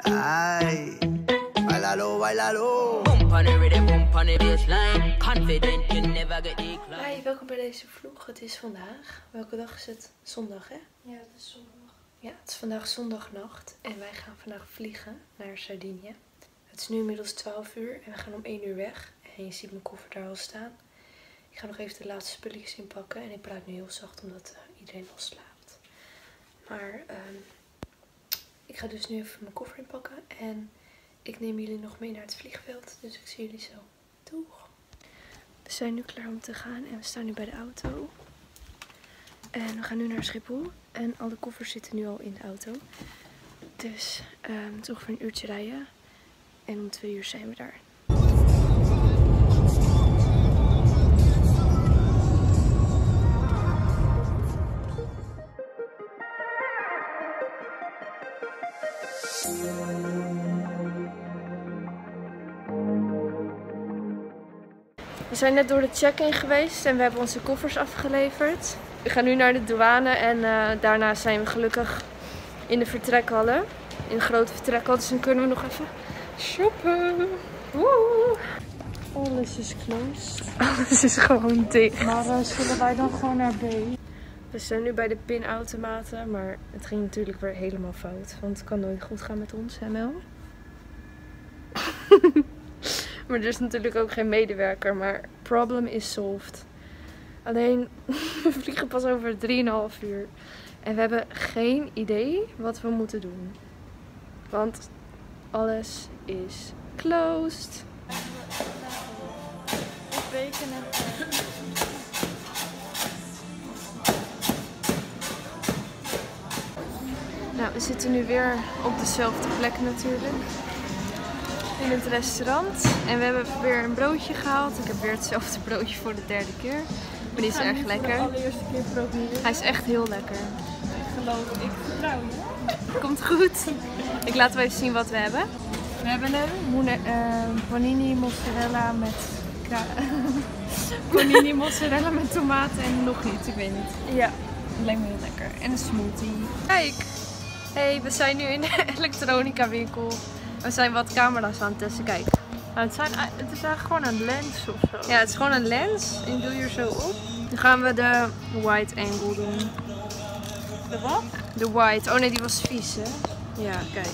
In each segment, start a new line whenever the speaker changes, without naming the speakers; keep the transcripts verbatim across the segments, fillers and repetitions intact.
Ay, bailalo, bailalo.
Hi, welkom bij deze vlog. Het is vandaag. Welke dag is het? Zondag, hè?
Ja, het is zondag.
Ja, het is vandaag zondagnacht en wij gaan vandaag vliegen naar Sardinië. Het is nu inmiddels twaalf uur en we gaan om één uur weg. En je ziet mijn koffer daar al staan. Ik ga nog even de laatste spulletjes inpakken en ik praat nu heel zacht omdat uh, iedereen al slaapt. Maar um, ik ga dus nu even mijn koffer inpakken en ik neem jullie nog mee naar het vliegveld. Dus ik zie jullie zo. Doeg! We zijn nu klaar om te gaan en we staan nu bij de auto. En we gaan nu naar Schiphol. En alle koffers zitten nu al in de auto. Dus um, het is ongeveer een uurtje rijden. En om twee uur zijn we daar. We zijn net door de check-in geweest en we hebben onze koffers afgeleverd. We gaan nu naar de douane en uh, daarna zijn we gelukkig in de vertrekhallen. In de grote vertrekhallen, dus dan kunnen we nog even shoppen. Woe! Alles is closed. Alles is gewoon dicht.
Maar uh, zullen wij dan gewoon naar B?
We zijn nu bij de pinautomaten, maar het ging natuurlijk weer helemaal fout. Want het kan nooit goed gaan met ons, hè Mel? Maar er is natuurlijk ook geen medewerker, maar problem is solved. Alleen, we vliegen pas over drieënhalf uur. En we hebben geen idee wat we moeten doen. Want alles is closed.
Weken en
Nou, we zitten nu weer op dezelfde plek natuurlijk. In het restaurant. En we hebben weer een broodje gehaald. Ik heb weer hetzelfde broodje voor de derde keer. Maar die is erg lekker.
de allereerste keer proberen.
Hij is echt heel lekker.
Ik geloof, ik vertrouw je.
Komt goed. Ik laat wel even zien wat we hebben.
We hebben een moene, uh, panini mozzarella met panini mozzarella met tomaten en nog iets, ik weet niet.
Ja.
Het lijkt me heel lekker. En een smoothie.
Kijk. Hey, we zijn nu in de elektronica winkel. We zijn wat camera's aan het testen. Kijk.
Nou, het, zijn, het is eigenlijk gewoon een lens of zo.
Ja, het is gewoon een lens. En doe je er zo op. Dan gaan we de wide angle doen.
De wat?
De wide. Oh nee, die was vies, hè? Ja, kijk.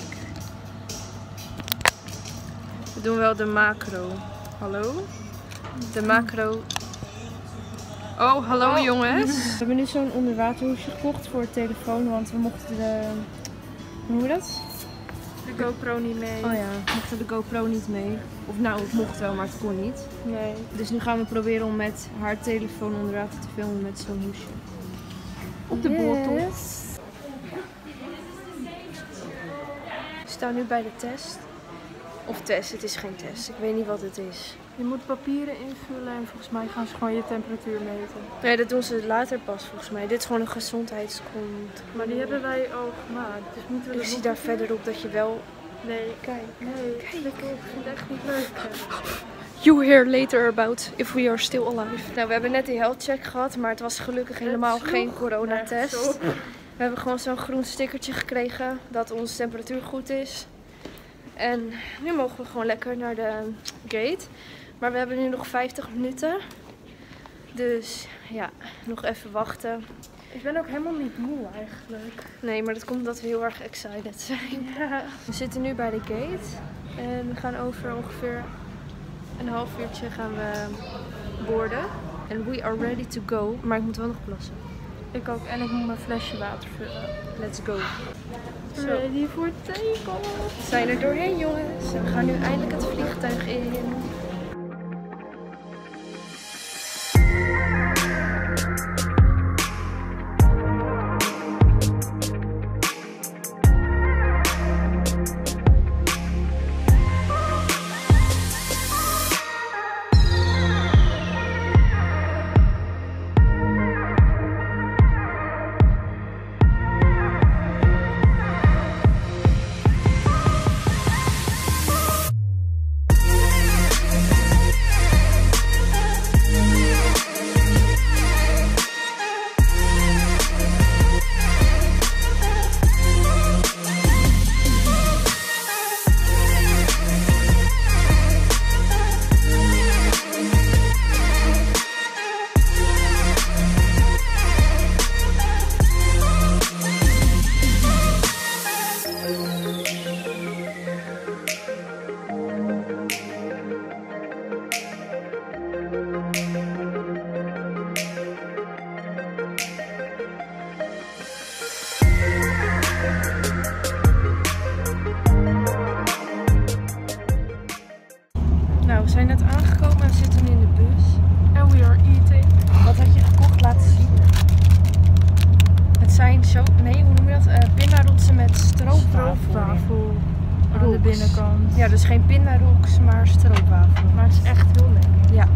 We doen wel de macro. Hallo? De macro. Oh, hallo
oh.
jongens.
We hebben nu zo'n onderwaterhoesje gekocht voor het telefoon, want we mochten de... Hoe noem je dat?
De GoPro niet mee.
Oh ja, we mochten de GoPro niet mee. Of nou, het mocht wel, maar het kon niet.
Nee.
Dus nu gaan we proberen om met haar telefoon onder water te filmen met zo'n hoesje. Op de
Yes.
botel.
We staan nu bij de test. Of test, het is geen test. Ik weet niet wat het is.
Je moet papieren invullen en volgens mij gaan ze gewoon je temperatuur meten.
Nee, dat doen ze later pas volgens mij. Dit is gewoon een gezondheidscontrole.
Maar die hebben wij al gemaakt. Dus moeten we
Ik zie daar verderop dat je wel...
Nee,
Kijk.
nee.
Kijk.
Ik vind het echt niet leuk.
You hear later about if we are still alive. Nou, we hebben net die health check gehad, maar het was gelukkig helemaal geen coronatest. We hebben gewoon zo'n groen stickertje gekregen dat onze temperatuur goed is. En nu mogen we gewoon lekker naar de gate. Maar we hebben nu nog vijftig minuten. Dus ja, nog even wachten.
Ik ben ook helemaal niet moe eigenlijk.
Nee, maar dat komt omdat we heel erg excited zijn.
Ja.
We zitten nu bij de gate. En we gaan over ongeveer een half uurtje gaan we boorden. And we are ready to go. Maar ik moet wel nog plassen.
Ik ook. En ik moet mijn flesje water vullen.
Let's go. Zo.
Ready voor take-off.
We zijn er doorheen jongens. En we gaan nu eindelijk het vliegtuig in.
stroopwafel aan de binnenkant.
Ja, dus geen pindaroeks, maar stroopwafel.
Maar het is echt heel lekker.
Ja.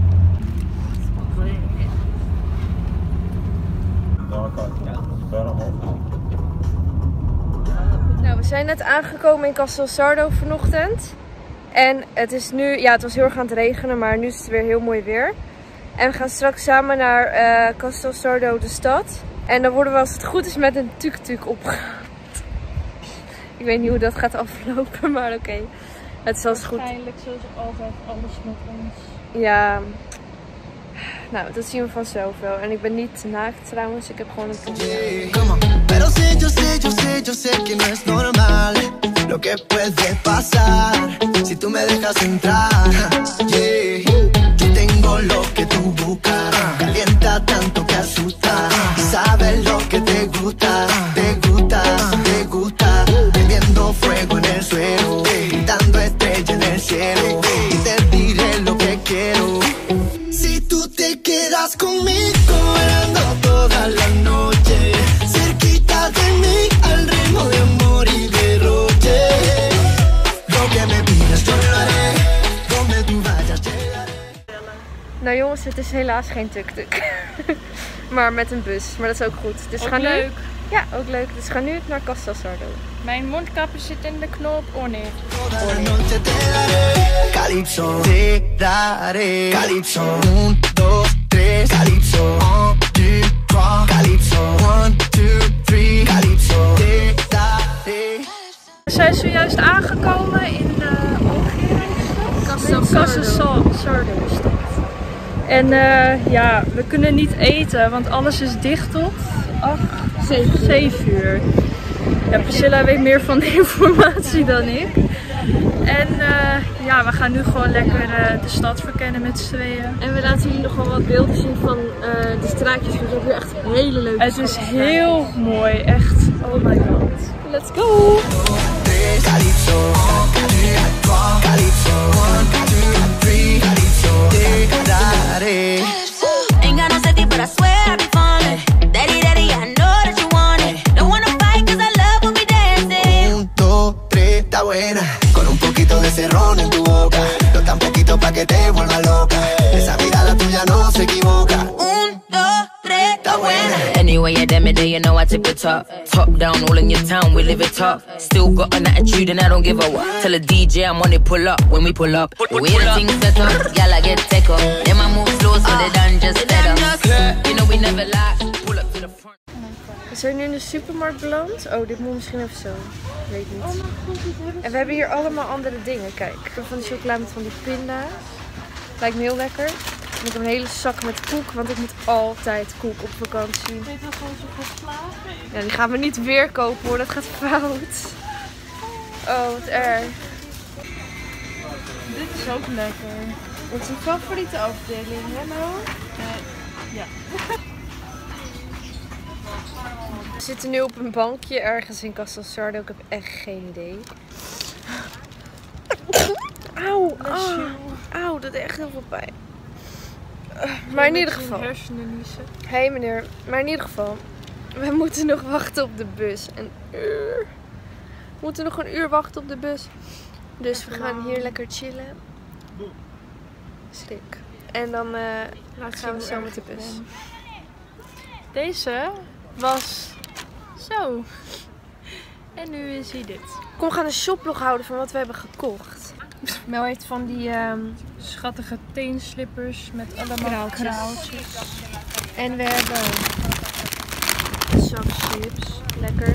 Nou, we zijn net aangekomen in Castel Sardo vanochtend. En het is nu, ja, het was heel erg aan het regenen, maar nu is het weer heel mooi weer. En we gaan straks samen naar uh, Castel Sardo, de stad. En dan worden we, als het goed is, met een tuk-tuk opgehaald. Ik weet niet hoe dat gaat aflopen, maar oké. Okay. Het is als goed.
Waarschijnlijk zoals altijd alles met ons.
Ja. Nou, dat zien we vanzelf wel. En ik ben niet naakt trouwens, ik heb gewoon een
Come Pero sé, yo sé, yo sé, yo sé que no es normal lo que puede pasar si tú me dejas entrar. Yeah. Yo tengo lo que tú buscas, calienta tanto que asusta. Sabes lo que te gusta, te gusta, te gusta. Prendiendo fuego en el suelo, pintando estrella en el cielo. Y te diré lo que quiero. Si tú te quedas conmigo, bailando toda la noche, cerquita de mí, al ritmo de amor y derroche. Lo que me pidas yo lo haré, donde tú vayas llegaré.
Nou jongens, het is helaas geen tuk-tuk. Maar met een bus, maar dat is ook goed. Dus
ook
gaan
leuk.
Nu... Ja, ook leuk. Dus we gaan nu naar Castel Sardo.
Mijn mondkapje zit in de knop. Oh nee.
Toda la noche te daré, calypso, te daré, calypso, un, dos, tres, calypso, un, two, trois, calypso, one, two, three, calypso, te daré.
We zijn zojuist aangekomen in uh,
Castel
Sardo. Sardo stad. En uh, ja, we kunnen niet eten, want alles is dicht tot acht, zeven uur. Ja, Priscilla weet meer van de informatie dan ik. En uh, ja, we gaan nu gewoon lekker uh, de stad verkennen met z'n tweeën.
En we laten jullie nog wel wat beelden zien van uh, de straatjes. We hebben hier echt hele leuke.
Het is heel mooi, echt. Oh my god.
Let's go!
Calypso, calypso, one, two, three, calypso, te daré.
Ain't got no safety, but I swear I be falling. Daddy, daddy, I know that you want it. Don't wanna fight, cause I love when we dancing.
Un, dos, tres, está buena. Con un poquito de ese ron en tu boca. No tan poquito pa' que te vuelva loca. Esa mirada tuya no se equivoca.
Un, dos, tres,
Está buena.
Anyway, yeah, damn it, you know I tip it top. Top down, all in your town, we live it top. Still got an attitude and I don't give a what. Tell a D J I'm on it, pull up when we pull up. The way the things set up, y'all I get take up. Then I move slow so they done just set up. You know we never lie, pull up to the front.
We zijn nu in de supermarkt beland. Oh, dit moet misschien even zo. Weet niet. En we hebben hier allemaal andere dingen. Kijk, ik heb van die chocola met van die pinda's. Lijkt me heel lekker. En ik heb een hele zak met koek, want ik moet altijd koek op vakantie.
Weet je wat onze geslagen?
Ja, die gaan we niet weer kopen hoor, dat gaat fout. Oh, wat erg.
Dit is ook lekker.
Wat is je favoriete afdeling, hè Noah?
Uh, ja.
We zitten nu op een bankje ergens in Castel Sardo. Ik heb echt geen idee. Auw, auw, auw, dat deed echt heel veel pijn. Uh, maar in ieder geval.
Hersenen niezen.
Hé hey meneer, maar in ieder geval. We moeten nog wachten op de bus. Een uur. We moeten nog een uur wachten op de bus. Dus we gaan hier lekker chillen. Schrik. En dan uh, gaan we zo met de bus.
Deze was zo. En nu is hij dit.
Kom, we gaan een shoplog houden van wat we hebben gekocht. Mel heeft van die um,
Schattige teenslippers met allemaal
kraaltjes.
kraaltjes.
En we hebben een zak chips. Lekker.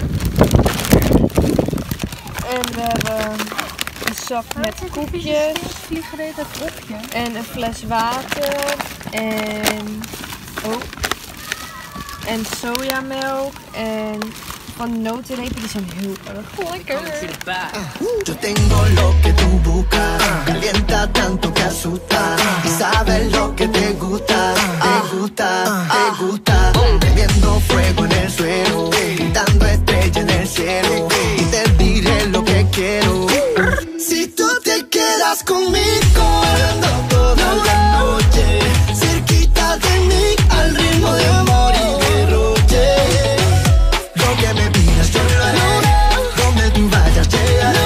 En we hebben een zak met koekjes. Vliegreed dat kopje.
En een fles water. En, oh, en sojamelk. En van de notenrepen, die zijn heel erg lekker.
Yo tengo lo que tú buscas, calienta tanto que asusta. Y sabes lo que te gusta, te gusta, te gusta. Prendiendo fuego en el suelo, pintando estrella en el cielo. Y te diré lo que quiero. Si tú te quedas conmigo, bailando toda la noche, cerquita de mí, al ritmo de amor y derroche. Lo que me pidas yo lo haré, donde tú vayas llegaré.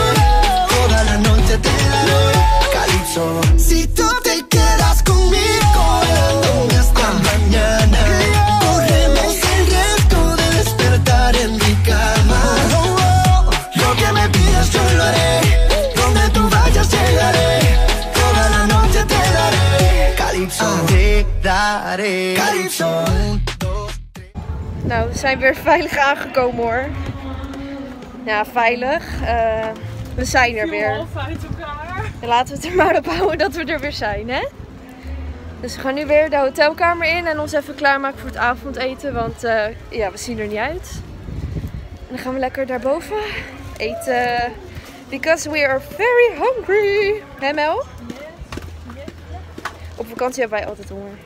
dejaré. Calypso.
Nou, we zijn weer veilig aangekomen hoor. Ja, veilig. Uh, we zijn er weer.
Half uit elkaar.
En laten we het er maar op houden dat we er weer zijn, hè? Dus we gaan nu weer de hotelkamer in en ons even klaarmaken voor het avondeten, want uh, ja, we zien er niet uit. En dan gaan we lekker daarboven eten, because we are very hungry. Hè Mel? Op vakantie hebben wij altijd honger.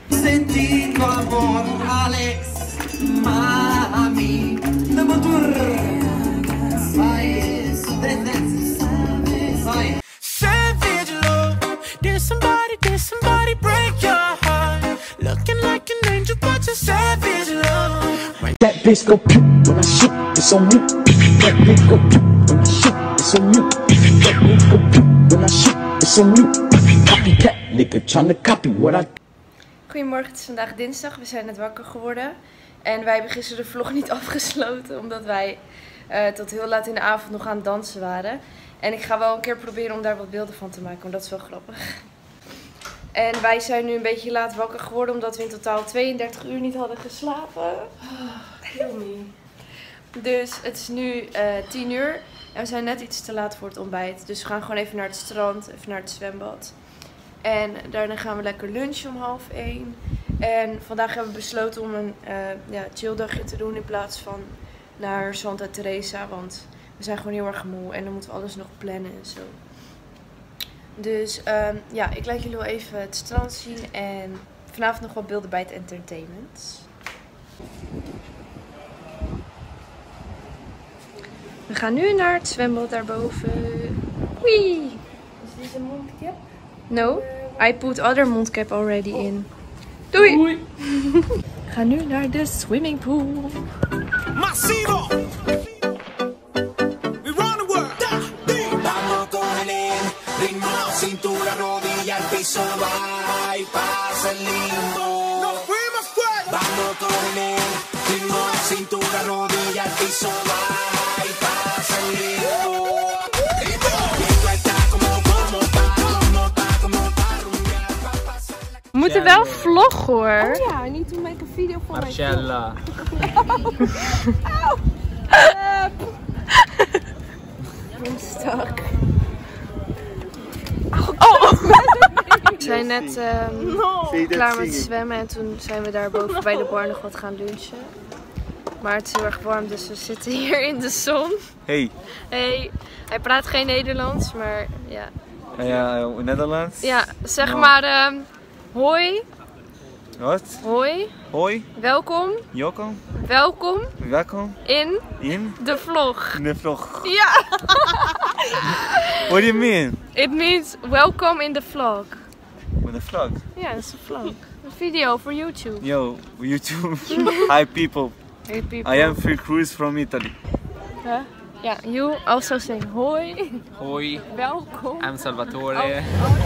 Did somebody, did somebody break your heart? Looking like an angel, but you're savage love.
That bitch go pew when I shoot, it's on you. That bitch go pew when I shoot, it's on you. That bitch go pew when I shoot, it's on you. Copycat, nigga, tryna copy what I.
Goedemorgen, het is vandaag dinsdag. We zijn net wakker geworden. En wij hebben gisteren de vlog niet afgesloten, omdat wij uh, tot heel laat in de avond nog aan het dansen waren. En ik ga wel een keer proberen om daar wat beelden van te maken, want dat is wel grappig. En wij zijn nu een beetje laat wakker geworden, omdat we in totaal tweeëndertig uur niet hadden geslapen.
Heel niet.
Dus het is nu uh, tien uur en we zijn net iets te laat voor het ontbijt. Dus we gaan gewoon even naar het strand, even naar het zwembad. En daarna gaan we lekker lunchen om half één. En vandaag hebben we besloten om een uh, ja, chill dagje te doen in plaats van naar Santa Teresa, want we zijn gewoon heel erg moe en dan moeten we alles nog plannen en zo. Dus um, ja, ik laat jullie wel even het strand zien en vanavond nog wat beelden bij het entertainment. We gaan nu naar het zwembad daarboven. Wee!
Is dit een mondkap?
No, I put other mondcap already in. Doei! Doei. We gaan nu naar de swimmingpool.
Massivo. Cintura, rodilla, el piso, va y pasa el limbo. Nos fuimos fuera. Vamos con él. Ritmo, cintura, rodilla, el piso, va y pasa el limbo.
We moeten wel vloggen hoor.
Oh ja, I need to make a video for
Marcella.
I'm stuck. Oh. We zijn net um, no. klaar met zwemmen en toen zijn we daar boven bij de bar nog wat gaan lunchen. Maar het is heel erg warm, dus we zitten hier in de zon.
Hey.
Hey. Hij praat geen Nederlands, maar ja.
Ja, uh, Nederlands?
Ja, zeg
no.
maar um, hoi.
Wat?
Hoi.
Hoi.
Welkom.
Welkom.
Welkom.
Welkom.
In.
In.
De vlog.
In de vlog.
Ja.
What do you mean?
It means welcome in the vlog.
With a vlog?
Ja, dat is een vlog. Een video voor YouTube.
Yo, YouTube. Hi people.
Hey people.
I am Phil Cruz from Italy.
Huh? Yeah, you also say hoi.
Hoi.
Welkom.
I'm Salvatore.
Oh.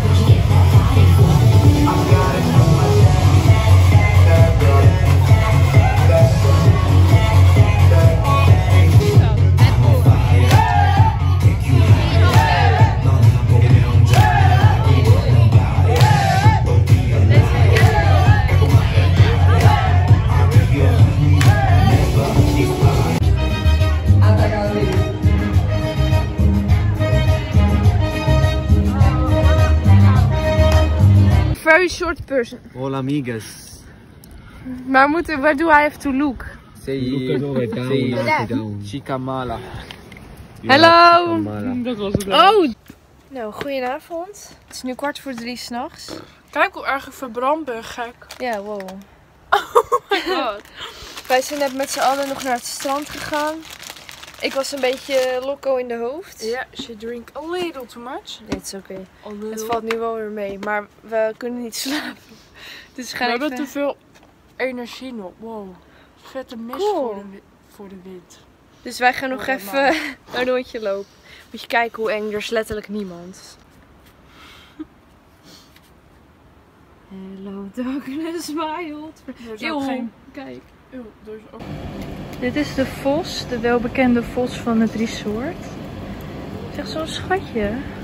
Very short person.
Hola amigas.
Maar moeten, where do I have to look?
Say, say Chica Mala.
Hallo.
Dat was het
wel. Oh. Nou, goedenavond. Het is nu kwart voor drie s'nachts.
Kijk hoe erg ik verbrand ben, gek.
Ja, wow.
Oh my god.
Wij zijn net met z'n allen nog naar het strand gegaan. Ik was een beetje loco in de hoofd.
Ja, yeah, she drink a little too much.
Nee, het is oké. Okay. Het valt nu wel weer mee, maar we kunnen niet slapen. Dus we gaan
we
even...
hebben te veel energie nog. Wow. Vette mist
Cool.
voor, de, voor de wind.
Dus wij gaan nog oh, even een rondje lopen. Moet je kijken hoe eng, er is letterlijk niemand. Hello darkness, my old friend.
Eeuw, geen...
Kijk.
Eeuw, er is ook...
Dit is de vos, de welbekende vos van het resort. Het is echt zo'n schatje.